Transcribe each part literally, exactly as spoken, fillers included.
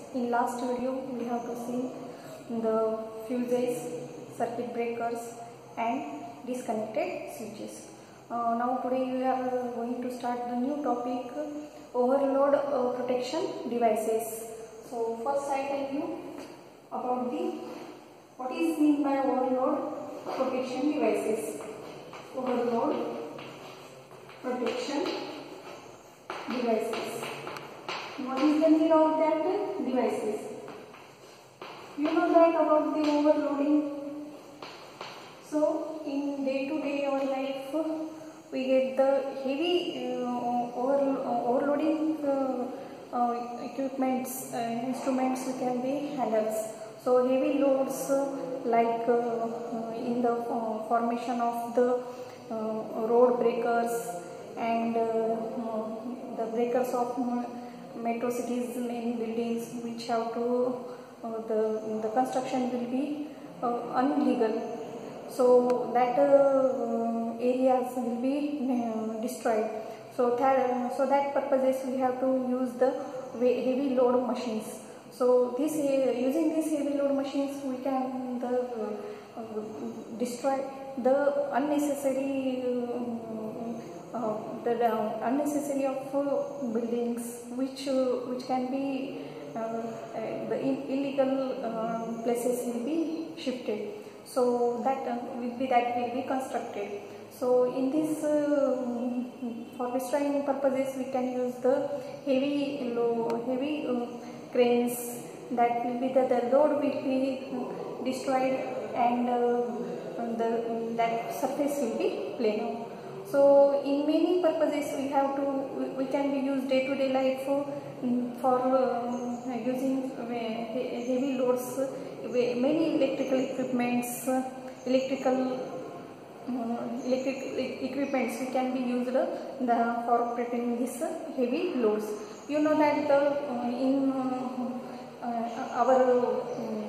In last video we have to see the fuses, circuit breakers and disconnected switches. Uh, now today we are going to start the new topic, overload uh, protection devices. So first I tell you about the what is mean by overload protection devices. Overload protection devices. What is the need of that devices? You know that about the overloading. So in day to day our life we get the heavy uh, over, uh, overloading uh, uh, equipments, uh, instruments we can be handles. So heavy loads uh, like uh, in the uh, formation of the uh, road breakers and uh, uh, the breakers of metro cities, many buildings which have to uh, the the construction will be uh, unlegal, so that uh, areas will be uh, destroyed. So that so that purposes we have to use the heavy load machines. So this uh, using these heavy load machines we can the uh, destroy the unnecessary uh, uh, the uh, unnecessary of uh, buildings which uh, which can be uh, uh, the in illegal uh, places will be shifted. So that uh, will be that will be constructed. So in this uh, for destroying purposes we can use the heavy low heavy uh, cranes, that will be the, the load will be destroyed and uh, the that surface will be plain. So in many purposes we have to we can be used day to day life for, for uh, using heavy loads, many electrical equipments, electrical uh, electric equipments we can be used uh, the, for operating these uh, heavy loads. You know that the uh, in uh, uh, our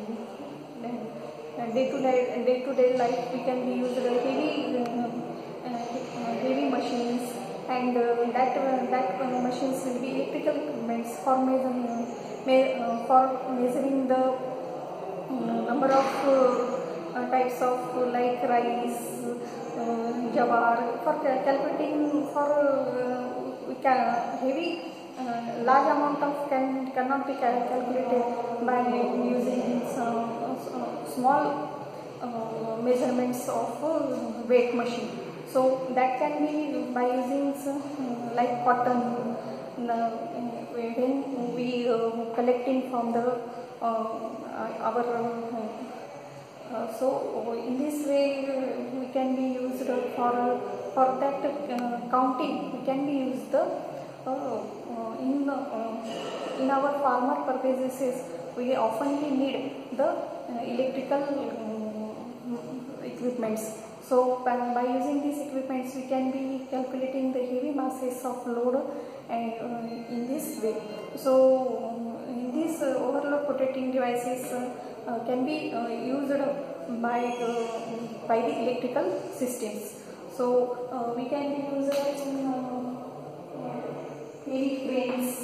uh, day to day day to day life we can be used uh, heavy uh, uh, heavy machines, and uh, that uh, that uh, machines will be electrical equipments for measuring uh, for measuring the uh, number of uh, uh, types of uh, like rice, uh, jawar, for calculating for uh, heavy uh, large amount of can cannot be calculated by using some uh, small uh, measurements of uh, weight machine. So that can be by using uh, like cotton uh, when we uh, collecting from the uh, our uh, uh, so in this way uh, we can be used for uh, for that uh, counting we can be used the uh, uh, in uh, in our farmer purposes we often need the uh, electrical uh, equipments. So by, by using these equipments we can be calculating the heavy masses of load and uh, in this way. So um, in these uh, overload protecting devices uh, uh, can be uh, used by uh, by the electrical systems. So uh, we can be used in uh, heavy cranes,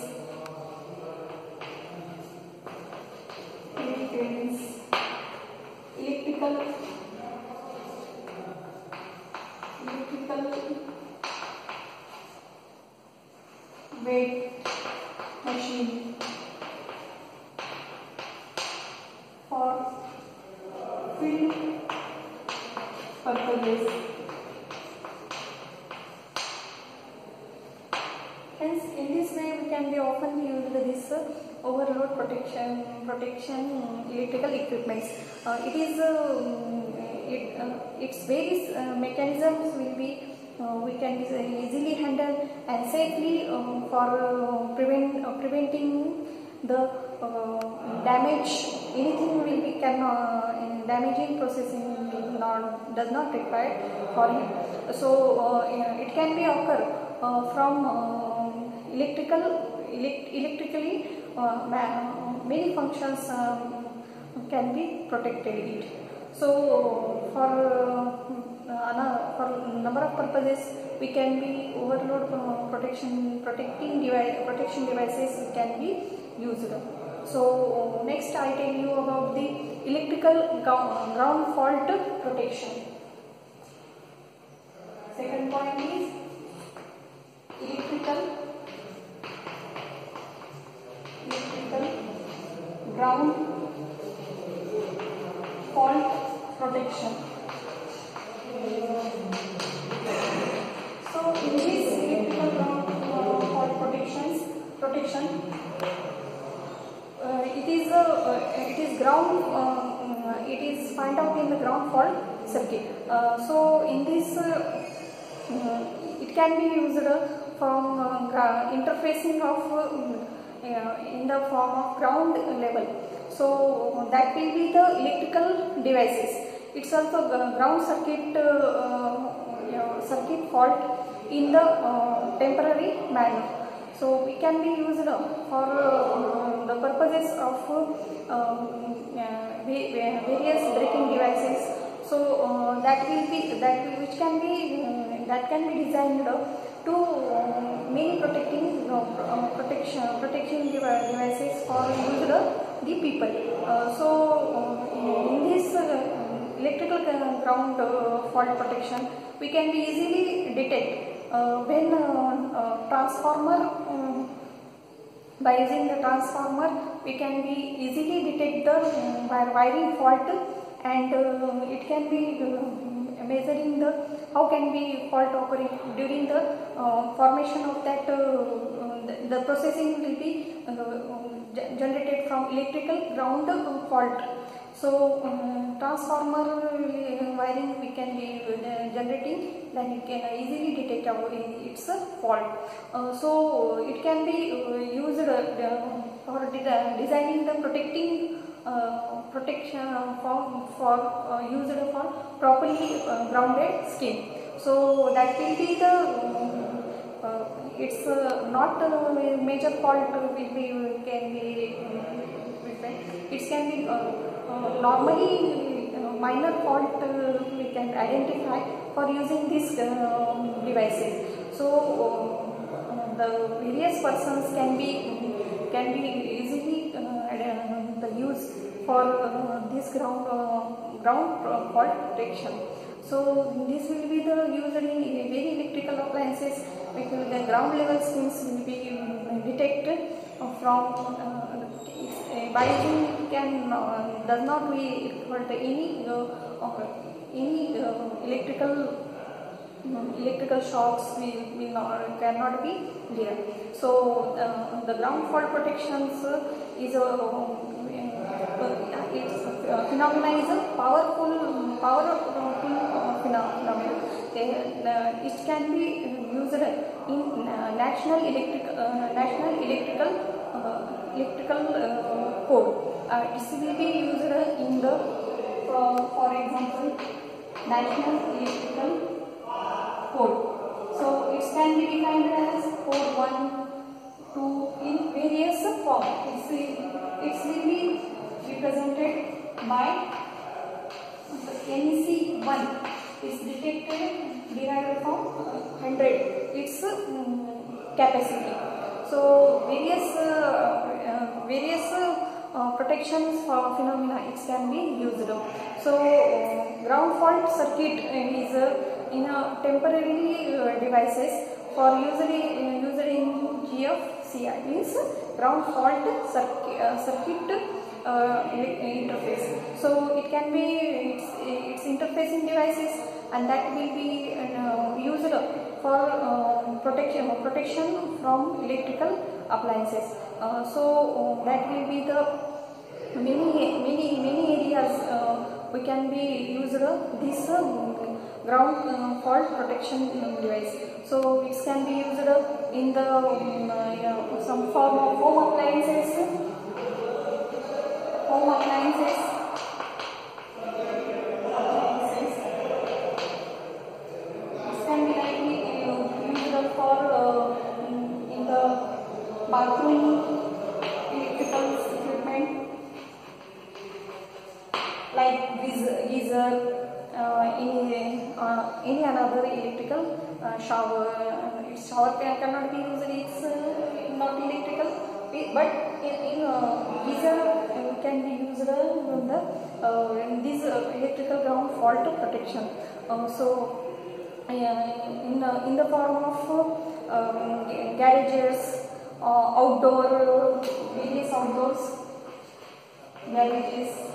heavy cranes, electrical electrical weight machine for field purposes. Hence, in this way we can be often use this uh, overload protection protection electrical equipments. Uh, it is uh, it uh, its various uh, mechanisms will be uh, we can easily handle and safely uh, for uh, prevent uh, preventing the uh, damage. Anything will be can uh, damaging processing not does not require for it. So uh, it can be occur uh, from uh, electrical elect electrically uh, many functions um, can be protected it. So for uh, for number of purposes we can be overload uh, protection protecting device protection devices can be used. So next I tell you about the electrical ground fault protection. Second point is electrical electrical ground fault protection. So in this electrical ground uh, fault protections protection, uh, it is uh, uh, it is ground uh, it is find out in the ground fault circuit. Uh, so in this uh, uh, it can be used uh, from uh, interfacing of uh, uh, in the form of ground level. So that will be the electrical devices. It's also ground circuit uh, uh, circuit fault in the uh, temporary manner. So it can be used uh, for uh, the purposes of uh, uh, various braking devices. So uh, that will be that will, which can be uh, that can be designed uh, to uh, many protecting uh, protection protection devices for used uh, the people. Uh, so uh, in this uh, electrical ground uh, fault protection, we can be easily detect uh, when uh, uh, transformer um, by using the transformer we can be easily detect the uh, wiring fault, and uh, it can be uh, measuring the how can be fault occurring during the uh, formation of that uh, the, the processing will be uh, generated from electrical ground fault. So um, transformer wiring we can be uh, generating, then it can easily detect our its a fault. Uh, so it can be uh, used uh, for designing the protecting uh, protection for for uh, used for properly uh, grounded skin. So that will be the um, uh, it's uh, not a major fault will be can be uh, it can be uh, uh, normally uh, minor fault uh, we can identify for using these uh, devices. So uh, the various persons can be can be easily uh, the use for uh, this ground uh, ground fault protection. So this will be the used in very electrical appliances, because the ground level skins will be detected from uh, by using can uh, does not be equal to any uh, any uh, electrical um, electrical shocks will, will not, cannot be there. So uh, the ground fault protections uh, is a uh, its uh, phenomena is a powerful powerful uh, phenomena. Uh, it can be used in uh, national electric uh, national electrical uh, electrical uh, code. Uh, it will be used in the uh, for example national electrical code. So it can be defined as code one, two in various form. It's it will be represented by N E C one is detected derived from one hundred its um, capacity. So various uh, uh, various uh, protections for phenomena it can be used. So uh, ground fault circuit is uh, in a temporary uh, devices for usually uh, used in G F C I means ground fault circuit, uh, circuit uh, interface. So it can be its, its interfacing devices, and that will be uh, used for uh, protection protection from electrical appliances. Uh, so uh, that will be the many many many areas uh, we can be used uh, this uh, ground uh, fault protection device. So it can be used uh, in the um, uh, you know, some form of home appliances, home appliances, appliances. This can be likely uh, used for uh, in, in the bathroom electrical equipment like geyser. Uh, any, uh, any another electrical uh, shower. Uh, shower can, cannot be used, it's uh, not electrical, but in, in uh, these are uh, can be used uh, in the uh, in this uh, electrical ground fault protection. Uh, so uh, in uh, in the form of uh, um, garages, uh, outdoor uh, various outdoors garages.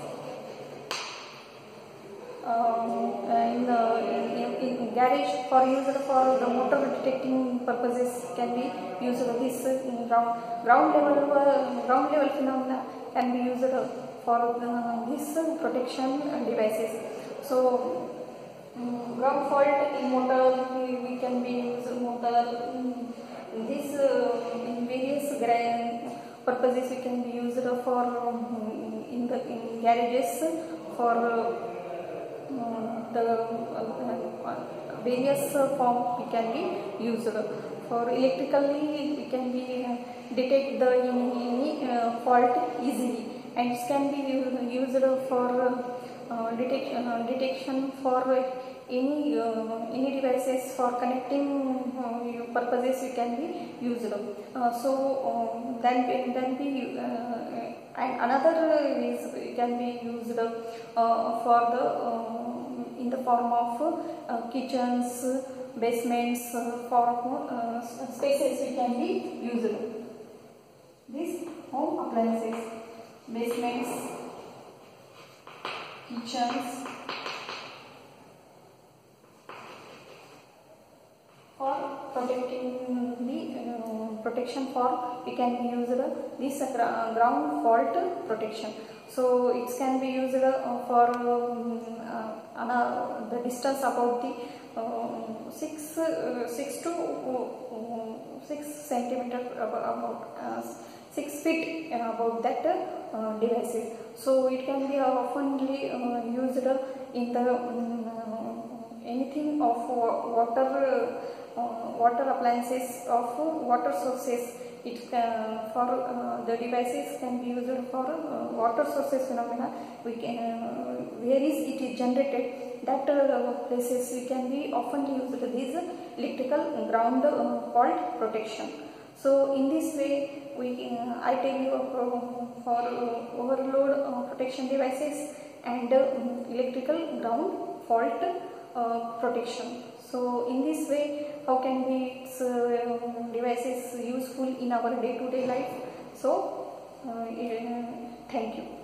Um, in the in, in garage for used for the motor detecting purposes can be used. This uh, ground ground level uh, ground level phenomena can be used for uh, this uh, protection devices. So um, ground fault in motor we, we can be used motor um, this uh, in various purposes we can be used for um, in the in garages for uh, Uh, the uh, uh, various uh, form we can be used. For electrically we can be uh, detect the any, any uh, fault easily, and it can be used for uh, detect, uh, detection for any uh, any devices for connecting uh, purposes we can be used. Uh, so um, then then be uh, and another is can be used uh, for the uh, in the form of uh, kitchens, basements, uh, for uh, spaces we can be used. These home appliances, basements, kitchens, for protecting the uh, protection for we can be used uh, this uh, ground fault protection. So it can be used uh, for um, uh, uh, the distance about the uh, six uh, six to uh, six centimeter about uh, six feet uh, about that uh, devices. So it can be oftenly uh, used in the um, anything of water uh, water appliances of water sources. It uh, for uh, the devices can be used for uh, water sources phenomena. We can uh, where is it is generated, that uh, places we can be often used this electrical ground uh, fault protection. So in this way we uh, I tell you uh, for uh, overload uh, protection devices and uh, electrical ground fault uh, protection. So in this way, how can be its uh, devices useful in our day-to-day life? So uh, uh, thank you.